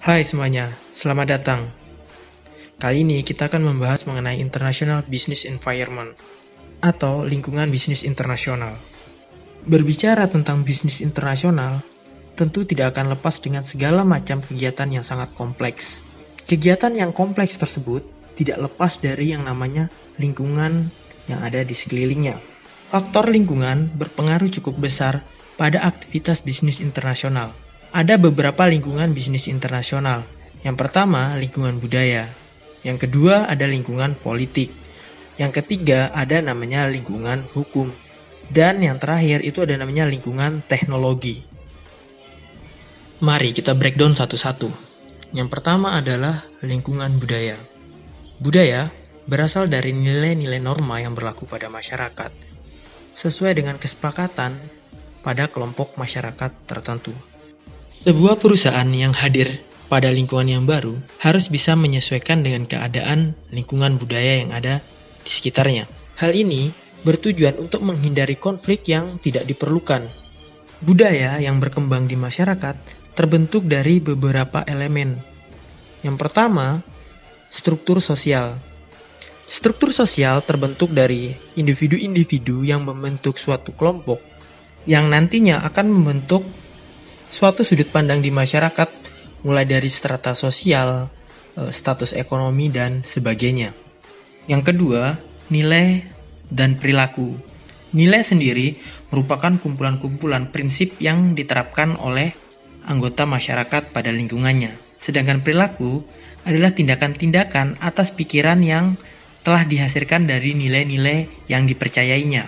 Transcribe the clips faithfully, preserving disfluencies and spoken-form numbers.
Hai semuanya, selamat datang. Kali ini kita akan membahas mengenai International Business Environment atau lingkungan bisnis internasional. Berbicara tentang bisnis internasional, tentu tidak akan lepas dengan segala macam kegiatan yang sangat kompleks. Kegiatan yang kompleks tersebut tidak lepas dari yang namanya lingkungan yang ada di sekelilingnya. Faktor lingkungan berpengaruh cukup besar pada aktivitas bisnis internasional. Ada beberapa lingkungan bisnis internasional. Yang pertama, lingkungan budaya. Yang kedua, ada lingkungan politik. Yang ketiga, ada namanya lingkungan hukum. Dan yang terakhir, itu ada namanya lingkungan teknologi. Mari kita breakdown satu-satu. Yang pertama adalah lingkungan budaya. Budaya berasal dari nilai-nilai norma yang berlaku pada masyarakat, sesuai dengan kesepakatan pada kelompok masyarakat tertentu. Sebuah perusahaan yang hadir pada lingkungan yang baru harus bisa menyesuaikan dengan keadaan lingkungan budaya yang ada di sekitarnya. Hal ini bertujuan untuk menghindari konflik yang tidak diperlukan. Budaya yang berkembang di masyarakat terbentuk dari beberapa elemen. Yang pertama, struktur sosial. Struktur sosial terbentuk dari individu-individu yang membentuk suatu kelompok yang nantinya akan membentuk suatu sudut pandang di masyarakat, mulai dari strata sosial, status ekonomi, dan sebagainya. Yang kedua, nilai dan perilaku. Nilai sendiri merupakan kumpulan-kumpulan prinsip yang diterapkan oleh anggota masyarakat pada lingkungannya. Sedangkan perilaku adalah tindakan-tindakan atas pikiran yang telah dihasilkan dari nilai-nilai yang dipercayainya.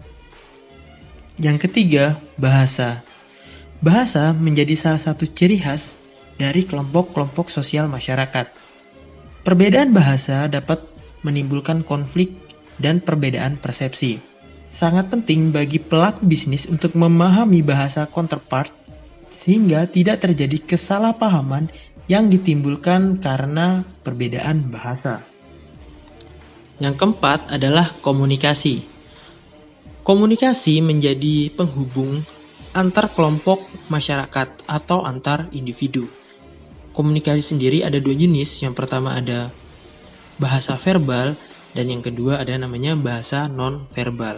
Yang ketiga, bahasa. Bahasa menjadi salah satu ciri khas dari kelompok-kelompok sosial masyarakat. Perbedaan bahasa dapat menimbulkan konflik dan perbedaan persepsi. Sangat penting bagi pelaku bisnis untuk memahami bahasa counterpart sehingga tidak terjadi kesalahpahaman yang ditimbulkan karena perbedaan bahasa. Yang keempat adalah komunikasi. Komunikasi menjadi penghubung antar kelompok masyarakat atau antar individu. Komunikasi sendiri ada dua jenis. Yang pertama ada bahasa verbal dan yang kedua ada namanya bahasa non-verbal.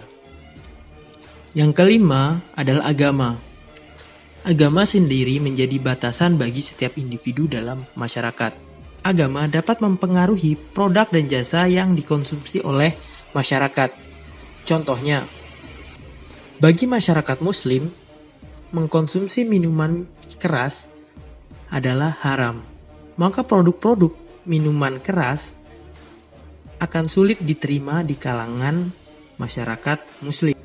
Yang kelima adalah agama. Agama sendiri menjadi batasan bagi setiap individu dalam masyarakat. Agama dapat mempengaruhi produk dan jasa yang dikonsumsi oleh masyarakat. Contohnya, bagi masyarakat Muslim, mengkonsumsi minuman keras adalah haram. Maka produk-produk minuman keras akan sulit diterima di kalangan masyarakat Muslim.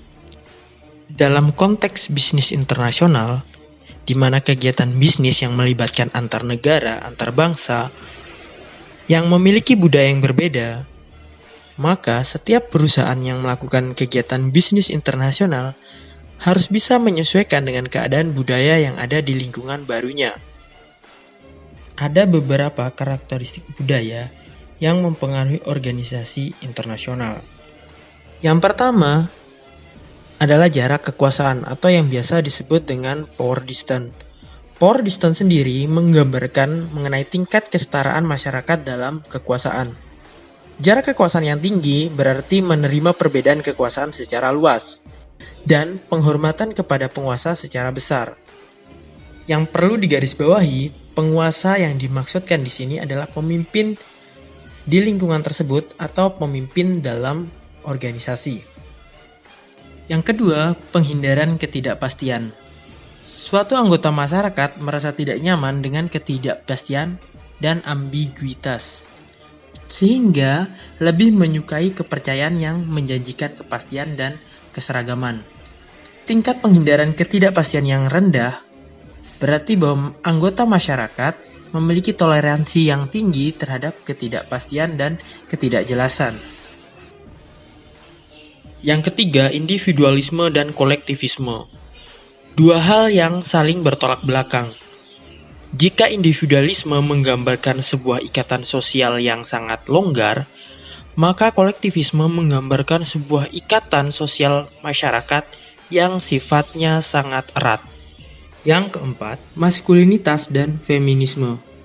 Dalam konteks bisnis internasional, di mana kegiatan bisnis yang melibatkan antar negara, antar bangsa, yang memiliki budaya yang berbeda, maka setiap perusahaan yang melakukan kegiatan bisnis internasional harus bisa menyesuaikan dengan keadaan budaya yang ada di lingkungan barunya. Ada beberapa karakteristik budaya yang mempengaruhi organisasi internasional. Yang pertama adalah jarak kekuasaan atau yang biasa disebut dengan power distance. Power distance sendiri menggambarkan mengenai tingkat kesetaraan masyarakat dalam kekuasaan. Jarak kekuasaan yang tinggi berarti menerima perbedaan kekuasaan secara luas dan penghormatan kepada penguasa secara besar. Yang perlu digarisbawahi, penguasa yang dimaksudkan di sini adalah pemimpin di lingkungan tersebut atau pemimpin dalam organisasi. Yang kedua, penghindaran ketidakpastian. Suatu anggota masyarakat merasa tidak nyaman dengan ketidakpastian dan ambiguitas, sehingga lebih menyukai kepercayaan yang menjanjikan kepastian dan keseragaman. Tingkat penghindaran ketidakpastian yang rendah berarti bahwa anggota masyarakat memiliki toleransi yang tinggi terhadap ketidakpastian dan ketidakjelasan. Yang ketiga, individualisme dan kolektivisme. Dua hal yang saling bertolak belakang. Jika individualisme menggambarkan sebuah ikatan sosial yang sangat longgar, maka kolektivisme menggambarkan sebuah ikatan sosial masyarakat yang sifatnya sangat erat. Yang keempat, maskulinitas dan feminisme.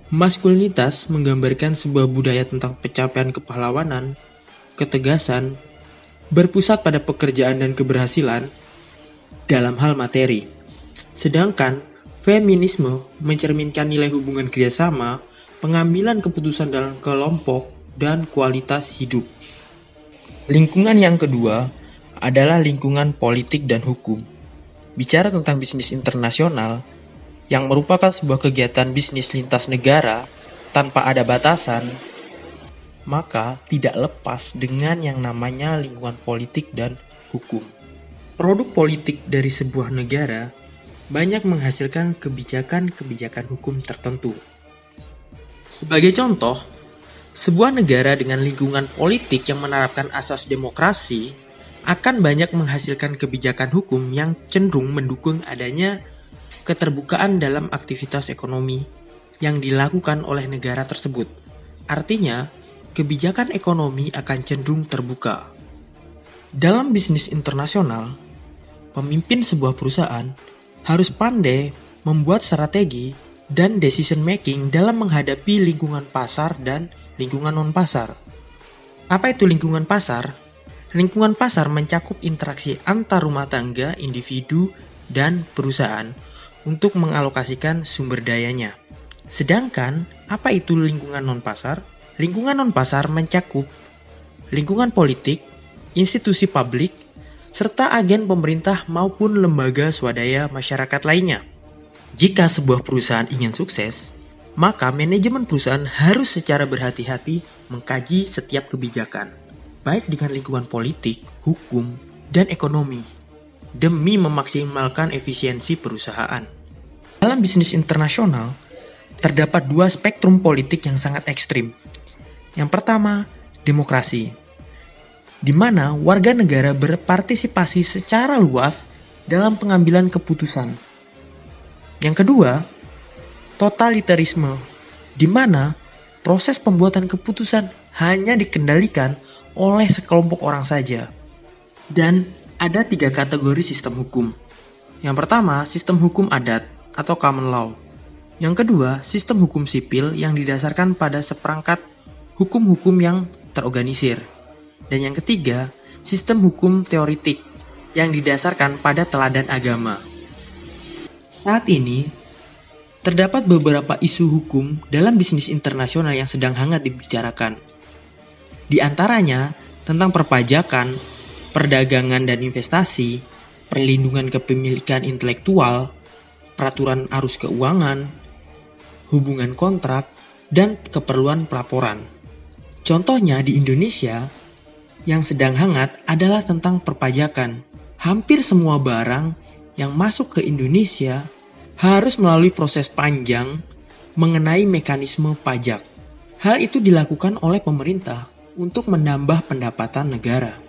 Maskulinitas menggambarkan sebuah budaya tentang pencapaian kepahlawanan, ketegasan, berpusat pada pekerjaan dan keberhasilan dalam hal materi. Sedangkan feminisme mencerminkan nilai hubungan kerjasama, pengambilan keputusan dalam kelompok, dan kualitas hidup. Lingkungan yang kedua adalah lingkungan politik dan hukum. Bicara tentang bisnis internasional, yang merupakan sebuah kegiatan bisnis lintas negara tanpa ada batasan, maka tidak lepas dengan yang namanya lingkungan politik dan hukum. Produk politik dari sebuah negara banyak menghasilkan kebijakan-kebijakan hukum tertentu. Sebagai contoh, sebuah negara dengan lingkungan politik yang menerapkan asas demokrasi akan banyak menghasilkan kebijakan hukum yang cenderung mendukung adanya keterbukaan dalam aktivitas ekonomi yang dilakukan oleh negara tersebut. Artinya, kebijakan ekonomi akan cenderung terbuka. Dalam bisnis internasional, pemimpin sebuah perusahaan harus pandai membuat strategi dan decision making dalam menghadapi lingkungan pasar dan lingkungan non-pasar. Apa itu lingkungan pasar? Lingkungan pasar mencakup interaksi antar rumah tangga, individu, dan perusahaan untuk mengalokasikan sumber dayanya. Sedangkan, apa itu lingkungan non-pasar? Lingkungan non-pasar mencakup lingkungan politik, institusi publik, serta agen pemerintah maupun lembaga swadaya masyarakat lainnya. Jika sebuah perusahaan ingin sukses, maka manajemen perusahaan harus secara berhati-hati mengkaji setiap kebijakan, baik dengan lingkungan politik, hukum, dan ekonomi, demi memaksimalkan efisiensi perusahaan. Dalam bisnis internasional, terdapat dua spektrum politik yang sangat ekstrim. Yang pertama, demokrasi, di mana warga negara berpartisipasi secara luas dalam pengambilan keputusan. Yang kedua, totalitarisme, di mana proses pembuatan keputusan hanya dikendalikan oleh sekelompok orang saja. Dan ada tiga kategori sistem hukum. Yang pertama, sistem hukum adat atau common law. Yang kedua, sistem hukum sipil yang didasarkan pada seperangkat hukum-hukum yang terorganisir. Dan yang ketiga, sistem hukum teoritik yang didasarkan pada teladan agama. Saat ini, terdapat beberapa isu hukum dalam bisnis internasional yang sedang hangat dibicarakan. Di antaranya, tentang perpajakan, perdagangan dan investasi, perlindungan kepemilikan intelektual, peraturan arus keuangan, hubungan kontrak, dan keperluan pelaporan. Contohnya di Indonesia, yang sedang hangat adalah tentang perpajakan. Hampir semua barang yang masuk ke Indonesia harus melalui proses panjang mengenai mekanisme pajak. Hal itu dilakukan oleh pemerintah untuk menambah pendapatan negara.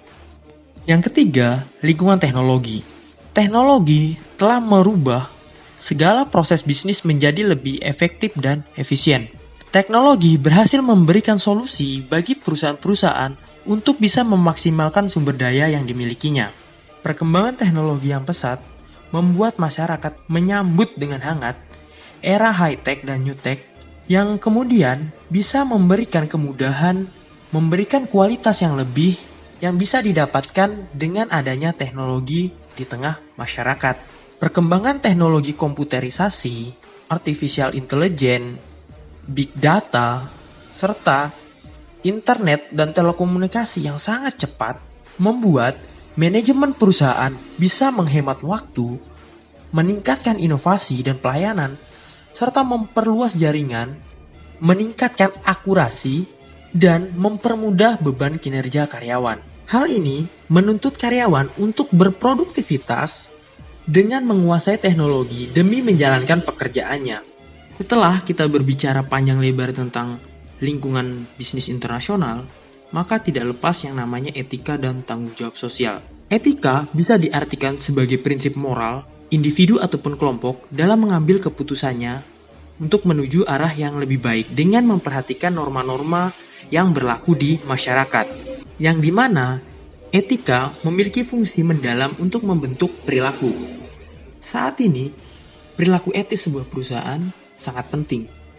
Yang ketiga, lingkungan teknologi. Teknologi telah merubah segala proses bisnis menjadi lebih efektif dan efisien. Teknologi berhasil memberikan solusi bagi perusahaan-perusahaan untuk bisa memaksimalkan sumber daya yang dimilikinya. Perkembangan teknologi yang pesat membuat masyarakat menyambut dengan hangat era high-tech dan new-tech yang kemudian bisa memberikan kemudahan, memberikan kualitas yang lebih yang bisa didapatkan dengan adanya teknologi di tengah masyarakat. Perkembangan teknologi komputerisasi, artificial intelligence, big data, serta internet dan telekomunikasi yang sangat cepat membuat manajemen perusahaan bisa menghemat waktu, meningkatkan inovasi dan pelayanan, serta memperluas jaringan, meningkatkan akurasi, dan mempermudah beban kinerja karyawan. Hal ini menuntut karyawan untuk berproduktivitas dengan menguasai teknologi demi menjalankan pekerjaannya. Setelah kita berbicara panjang lebar tentang lingkungan bisnis internasional, maka tidak lepas yang namanya etika dan tanggung jawab sosial. Etika bisa diartikan sebagai prinsip moral, individu ataupun kelompok dalam mengambil keputusannya untuk menuju arah yang lebih baik dengan memperhatikan norma-norma yang berlaku di masyarakat, yang dimana etika memiliki fungsi mendalam untuk membentuk perilaku. Saat ini, perilaku etis sebuah perusahaan sangat penting.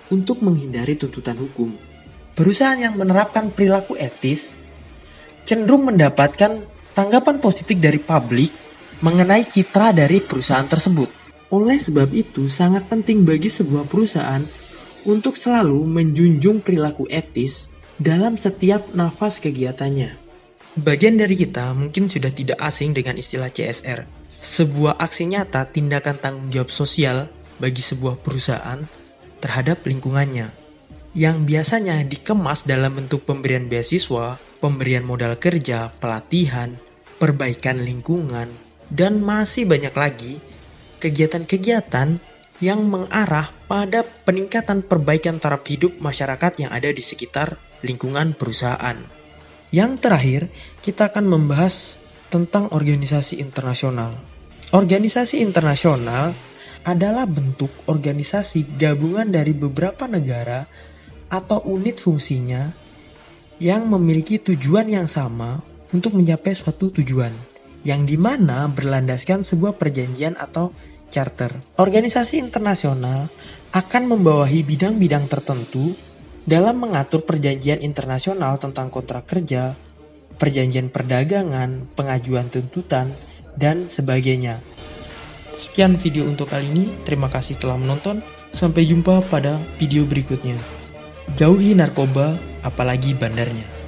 untuk menghindari tuntutan hukum. Perusahaan yang menerapkan perilaku etis cenderung mendapatkan tanggapan positif dari publik mengenai citra dari perusahaan tersebut. Oleh sebab itu, sangat penting bagi sebuah perusahaan untuk selalu menjunjung perilaku etis dalam setiap nafas kegiatannya. Bagian dari kita mungkin sudah tidak asing dengan istilah C S R, sebuah aksi nyata tindakan tanggung jawab sosial bagi sebuah perusahaan terhadap lingkungannya, yang biasanya dikemas dalam bentuk pemberian beasiswa, pemberian modal kerja, pelatihan, perbaikan lingkungan, dan masih banyak lagi kegiatan-kegiatan yang mengarah pada peningkatan perbaikan taraf hidup masyarakat yang ada di sekitar lingkungan perusahaan. Yang terakhir, kita akan membahas tentang organisasi internasional. Organisasi internasional adalah bentuk organisasi gabungan dari beberapa negara atau unit fungsinya yang memiliki tujuan yang sama untuk mencapai suatu tujuan, yang dimana berlandaskan sebuah perjanjian atau charter. Organisasi internasional akan membawahi bidang-bidang tertentu dalam mengatur perjanjian internasional tentang kontrak kerja, perjanjian perdagangan, pengajuan tuntutan, dan sebagainya. Sekian video untuk kali ini, terima kasih telah menonton, sampai jumpa pada video berikutnya. Jauhi narkoba, apalagi bandarnya.